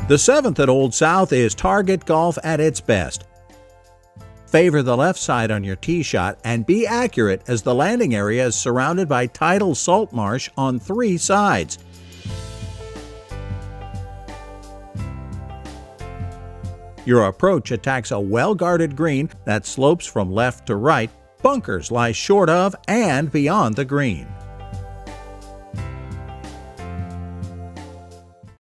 The 7th at Old South is target golf at its best. Favor the left side on your tee shot and be accurate, as the landing area is surrounded by tidal salt marsh on 3 sides. Your approach attacks a well-guarded green that slopes from left to right. Bunkers lie short of and beyond the green.